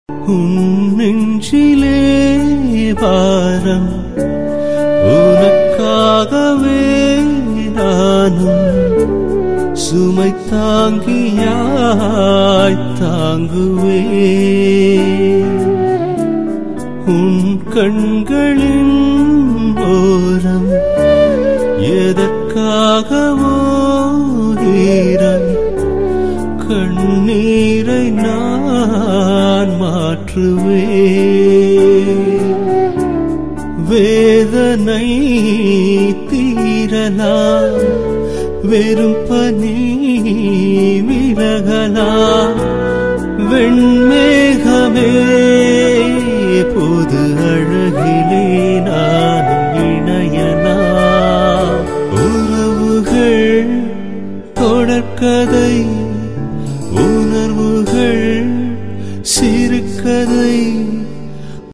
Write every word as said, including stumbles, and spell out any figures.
உன் நெஞ்சிலே பாரம் உனக்காகவே நானும் சுமை தாங்கியாய் தாங்குவே. உன் கண்களின் ஓரம் எதற்காகவோ ஈரம் கண்ணீரை நான் மாற்றுவே. வேதனை தீரலாம் வெறும் பனி விலகலாம். வெண்மேகமே பொது அழகிலே நானும் இணையலாம். உறவுகள் தொடர்கதை உணர்வுகள் சிறுகதை.